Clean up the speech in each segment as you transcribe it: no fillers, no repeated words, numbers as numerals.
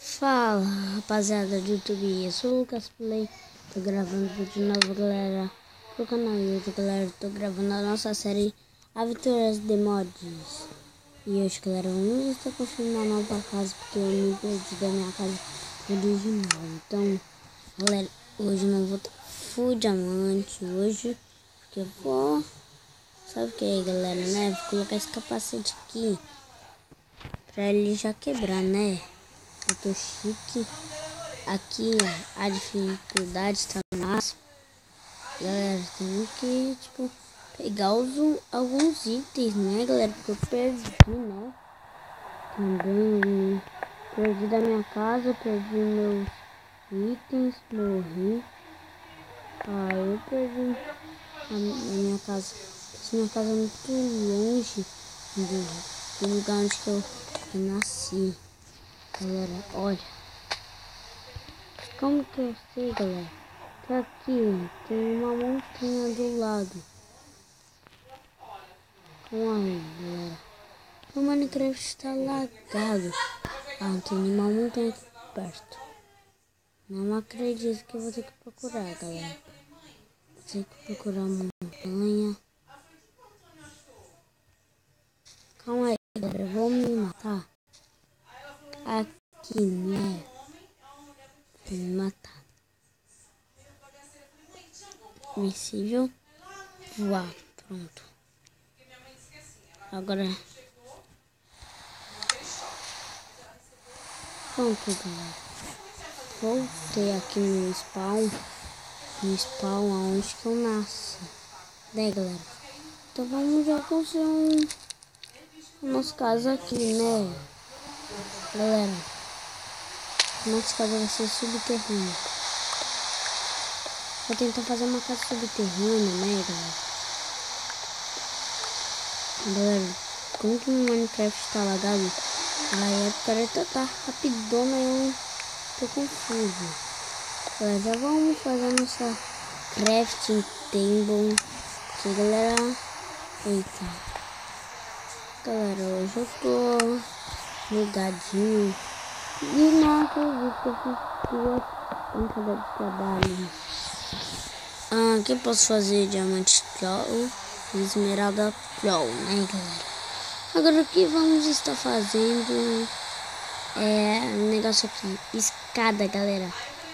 Fala, rapaziada do YouTube, eu sou o Lucas Play, tô gravando vídeo novo, galera, pro canal YouTube, galera, tô gravando a nossa série Aventuras de Mods. E hoje, galera, eu estou construindo uma nova casa, porque eu me perdi da minha casa original. Então, galera, hoje não vou ter full diamante, hoje, porque eu vou, sabe o que é, galera, né, vou colocar esse capacete aqui, pra ele já quebrar, né. Eu tô chique. Aqui a dificuldade está no máximo. Galera, tem que pegar alguns itens, né, galera? Porque eu perdi, né? Também perdi da minha casa, perdi meus itens, morri. Eu perdi a minha casa. Essa minha casa é muito longe do lugar onde eu nasci. Galera, olha. Como que eu sei, galera? Que aqui tem uma montanha do lado. Olha, galera. O Minecraft está lagado. Tem uma montanha aqui perto. Não acredito que eu vou ter que procurar, galera. Vou ter que procurar uma montanha. Calma aí, galera. Vou me matar. Aqui, né? Vou me matar. Invencível. Voar. Pronto. Agora. Pronto, galera. Voltei aqui no spawn. No spawn aonde que eu nasci. Né, galera? Então vamos já construir nossa casa aqui, né? Galera. Nossa casa vai ser subterrânea. Vou tentar fazer uma casa subterrânea, né, galera? Galera, como que o Minecraft está lagado? Aí a careta tá rapidona e eu tô confuso. Galera, já vamos fazer a nossa crafting table. Aqui, galera. Eita. Galera, hoje eu tô ligadinho. E não acredito que eu fiz duas brincadeiras de trabalho. Aqui eu posso fazer diamante pro e esmeralda pro, né, galera? Agora o que vamos estar fazendo um negócio aqui, escada, galera.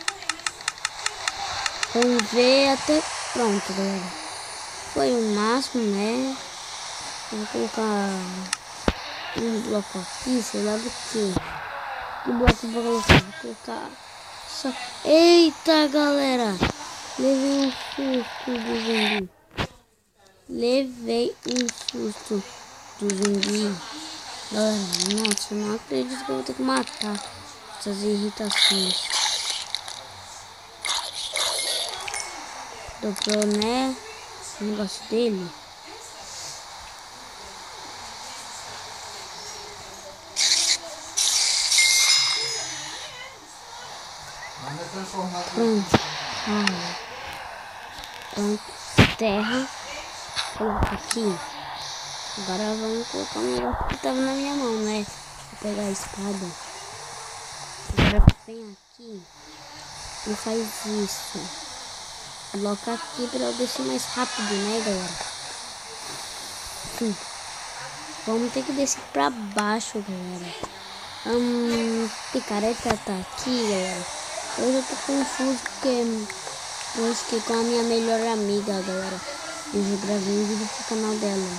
Vamos ver até pronto, galera. Foi o máximo, né? Vou colocar um bloco aqui, sei lá do que. Que bloco eu vou colocar? Vou colocar só. Eita, galera! Levei um susto do zumbi. Levei um susto do zumbi. Galera, nossa, não acredito que eu vou ter que matar essas irritações. Dobrou, né? O negócio dele. Pronto. Pronto. Terra. Coloca aqui. Agora vamos colocar um negócio que tava na minha mão, né? Vou pegar a espada. Agora vem aqui e faz isso. Coloca aqui para eu descer mais rápido, né, galera? Vamos ter que descer pra baixo, galera. Picareta tá aqui, galera. Hoje eu tô confuso porque eu fiquei com a minha melhor amiga, galera. Eu já gravei um vídeo pro canal dela.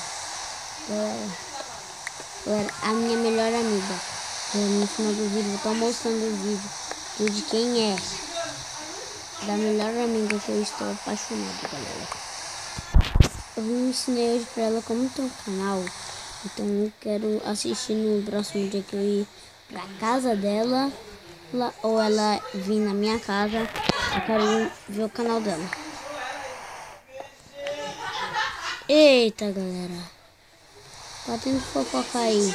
Galera, a minha melhor amiga. No final do vídeo, eu tô mostrando o vídeo de quem é. Da melhor amiga que eu estou apaixonado, galera. Eu ensinei hoje pra ela como tem um canal. Então eu quero assistir no próximo dia que eu ir pra casa dela. Ou ela vir na minha casa. Eu quero ver o canal dela. Eita, galera. Tá tendo fofoca aí.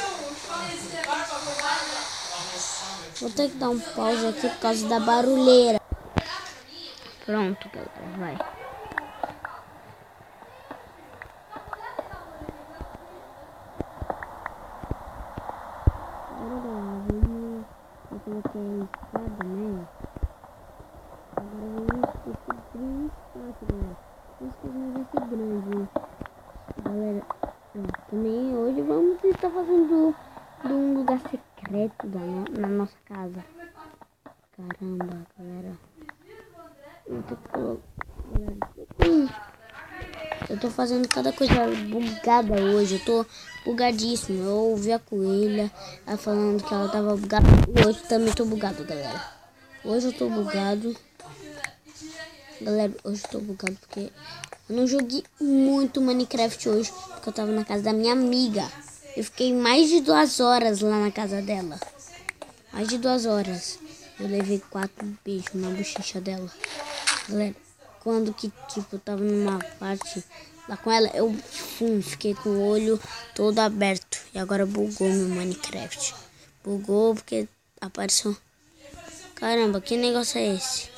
Vou ter que dar um pause aqui por causa da barulheira. Pronto, galera, vai. Vamos colocar escada, né? Agora vamos descobrir um espaço, galera. Esse não vai ser grande. Galera, também hoje vamos estar fazendo de um lugar secreto na nossa casa. Caramba, galera. Eu tô fazendo cada coisa bugada hoje. Eu tô bugadíssimo. Eu ouvi a coelha ela falando que ela tava bugada. E hoje também tô bugado, galera. Hoje eu tô bugado. Galera, hoje eu tô bugado porque eu não joguei muito Minecraft hoje. Porque eu tava na casa da minha amiga. Eu fiquei mais de 2 horas lá na casa dela. Mais de 2 horas. Eu levei 4 beijos na bochecha dela. Galera, quando que tipo eu tava numa parte lá com ela, eu fiquei com o olho todo aberto. E agora bugou meu Minecraft. Bugou porque apareceu. Caramba, que negócio é esse?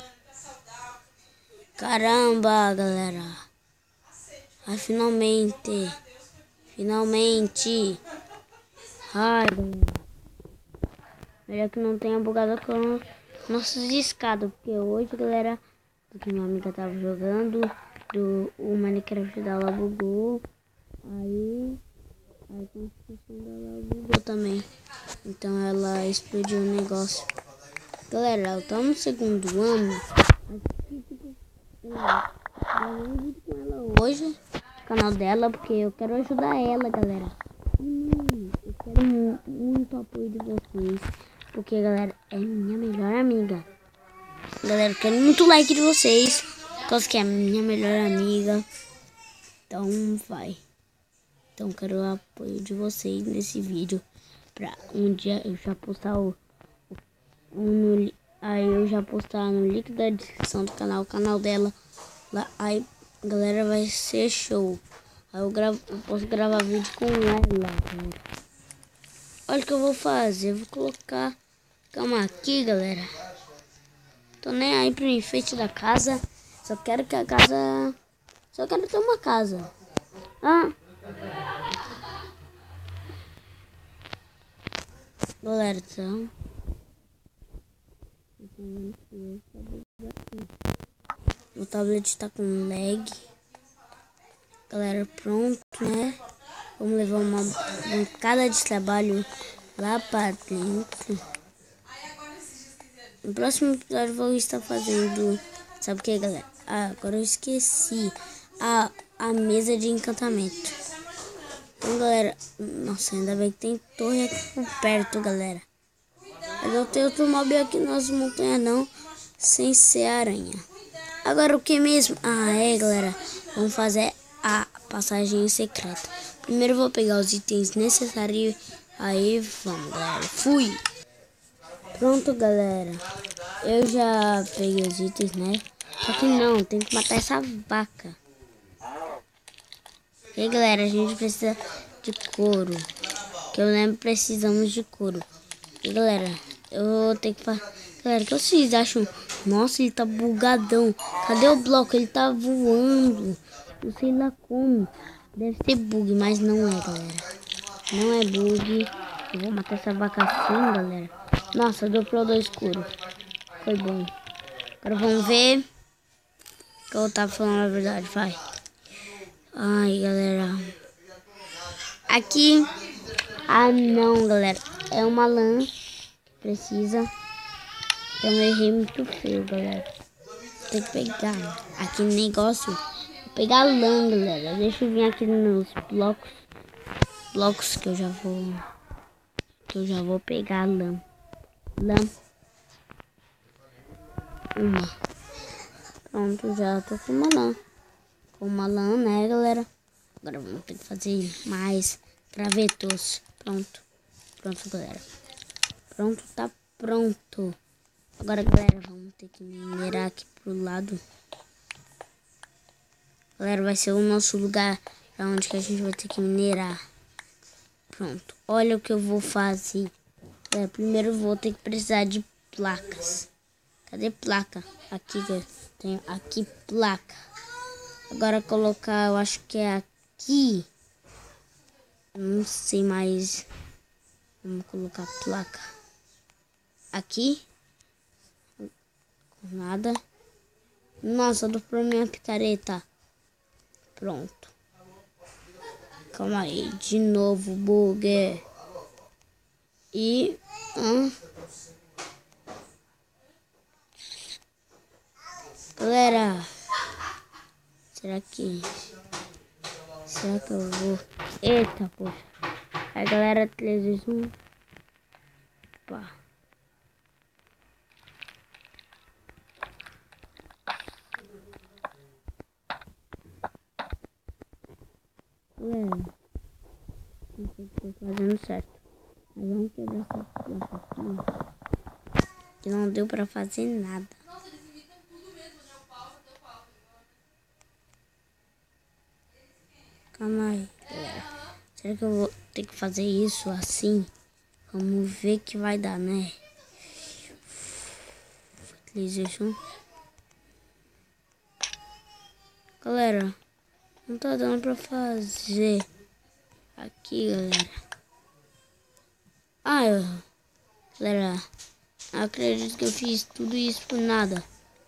Caramba, galera. Ai, finalmente. Finalmente. Ai, galera. Melhor que não tenha bugado com nossas escadas. Porque hoje, galera, porque minha amiga tava jogando, o Minecraft dela bugou. Aí a construção dela bugou também. Então ela explodiu o negócio. Galera, ela tá no 2º ano. Aqui, tipo, galera, eu vou vídeo com ela hoje no canal dela, porque eu quero ajudar ela, galera. Eu quero muito apoio de vocês. Porque, galera, é minha melhor amiga. Galera, eu quero muito like de vocês. Por causa que é minha melhor amiga. Então, vai. Então, quero o apoio de vocês nesse vídeo. Pra um dia eu já postar aí eu já postar no link da descrição do canal. O canal dela. Lá, aí, galera, vai ser show. Aí eu posso gravar vídeo com ela. Galera. Olha o que eu vou fazer. Eu vou colocar... Calma aqui, galera. Tô nem aí pro enfeite da casa. Só quero que a casa... Só quero ter uma casa. Ah. Galera, então... O tablet tá com lag. Galera, pronto, né? Vamos levar uma bancada de trabalho lá pra dentro. No próximo episódio eu vou estar fazendo... Sabe o que, galera? Agora eu esqueci. A mesa de encantamento. Então, galera... Nossa, ainda bem que tem torre aqui por perto, galera. Mas eu tenho outro mob aqui nas montanhas não. Sem ser aranha. Agora o que mesmo? Galera. Vamos fazer a passagem secreta. Primeiro eu vou pegar os itens necessários. Aí vamos, galera. Fui! Pronto, galera. Eu já peguei os itens, né? Só que não, tem que matar essa vaca. E aí, galera, a gente precisa de couro. Que eu lembro, precisamos de couro. E galera, eu vou ter que... Galera, o que vocês acham? Nossa, ele tá bugadão. Cadê o bloco? Ele tá voando. Não sei lá como. Deve ser bug, mas não é, galera. Não é bug. Eu vou matar essa vaca assim, galera. Nossa, dobrou do escuro. Foi bom. Agora vamos ver. Que eu tava falando a verdade, vai. Ai, galera. Aqui. Não, galera. É uma lã que precisa. Então eu errei muito feio, galera. Tem que pegar. Aqui no negócio. Vou pegar lã, galera. Deixa eu vir aqui nos blocos. Blocos que eu já vou. Pegar lã. Uma. Pronto, já tô com uma lã. Com uma lã, né, galera? Agora vamos ter que fazer mais gravetos. Pronto. Pronto, galera. Pronto, tá pronto. Agora, galera, vamos ter que minerar aqui pro lado. Galera, vai ser o nosso lugar pra onde que a gente vai ter que minerar. Pronto. Olha o que eu vou fazer. Galera, primeiro eu vou ter que precisar de placas. Cadê placa? Aqui que eu tenho. Aqui, placa. Agora colocar, eu acho que é aqui. Não sei mais. Vamos colocar placa. Aqui. Nada. Nossa, dobrou minha picareta. Pronto. Calma aí. De novo, bug. E... Galera. Será que eu vou... Eita, poxa. Aí, galera, 3, 2, 1. Pá. Galera, não sei se tô fazendo certo. Mas vamos quebrar essa placa aqui. Que não deu pra fazer nada. Calma aí, galera. Será que eu vou ter que fazer isso assim? Vamos ver que vai dar, né? Fertilization. Galera, não tá dando pra fazer aqui, galera. Galera, acredito que eu fiz tudo isso por nada.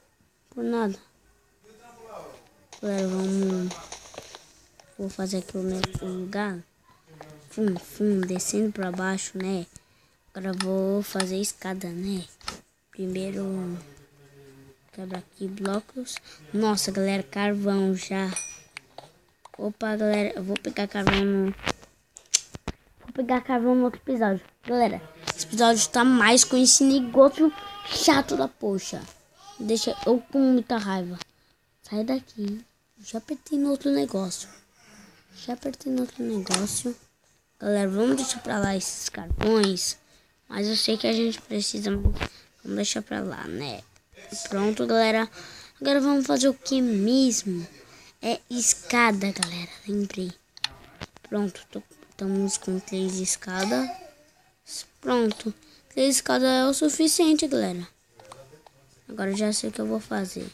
Galera, vou fazer aqui o lugar. Descendo pra baixo, né? Agora vou fazer escada, né? Primeiro, quebra aqui blocos. Nossa, galera, carvão já. Opa, galera, eu vou pegar carvão no... outro episódio. Galera, esse episódio tá mais com esse negócio chato da poxa. Deixa eu com muita raiva. Sai daqui. Já apertei no outro negócio. Galera, vamos deixar pra lá esses carvões. Mas eu sei que a gente precisa. Vamos deixar pra lá, né? Pronto, galera. Agora vamos fazer o que mesmo? É escada, galera. Lembrei. Pronto, estamos com 3 escadas. Pronto. 3 escadas é o suficiente, galera. Agora eu já sei o que eu vou fazer.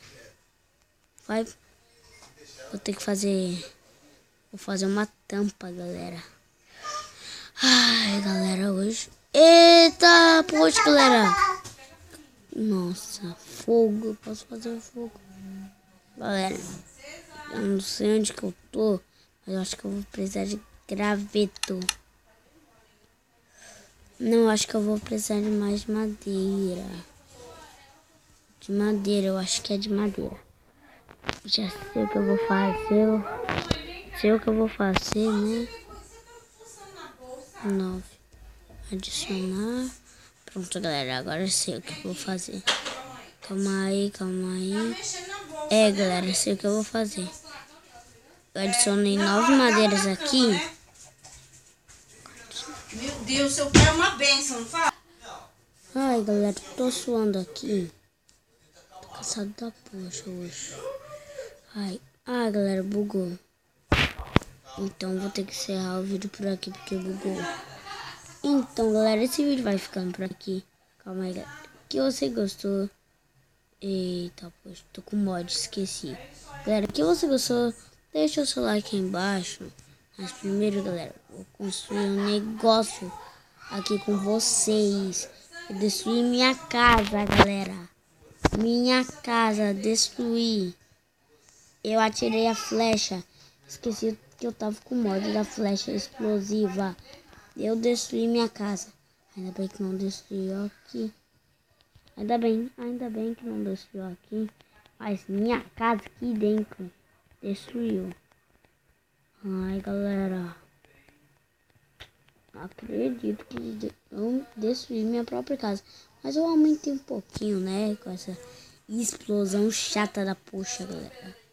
Vou ter que fazer... Vou fazer uma tampa, galera. Ai, galera, hoje... Eita, poxa, galera. Nossa, fogo. Eu posso fazer fogo. Galera, eu não sei onde que eu tô, mas eu acho que eu vou precisar de graveto. Não, acho que eu vou precisar de mais madeira. Eu acho que é de madeira. Já sei o que eu vou fazer. Sei o que eu vou fazer, né? 9. Adicionar. Pronto, galera. Agora eu sei o que eu vou fazer. Calma aí. Galera, eu sei o que eu vou fazer. Eu adicionei 9 madeiras aqui. Meu Deus, seu pé é uma bênção, não fala? Ai, galera, tô suando aqui. Tô cansado da poxa hoje. Ai, galera, bugou. Então vou ter que encerrar o vídeo por aqui porque bugou. Então, galera, esse vídeo vai ficando por aqui. Calma aí, galera. Que você gostou. Eita, poxa, tô com mod, esqueci. Galera, que você gostou, deixa o seu like aí embaixo. Mas primeiro, galera, vou construir um negócio aqui com vocês. Eu destruí minha casa, galera. Minha casa, destruí. Eu atirei a flecha. Esqueci que eu tava com o mod da flecha explosiva. Eu destruí minha casa. Ainda bem que não destruiu aqui. Ainda bem que não destruiu aqui. Mas minha casa aqui dentro destruiu. Ai, galera. Acredito que eu destruí minha própria casa. Mas eu aumentei um pouquinho, né? Com essa explosão chata da poxa, galera.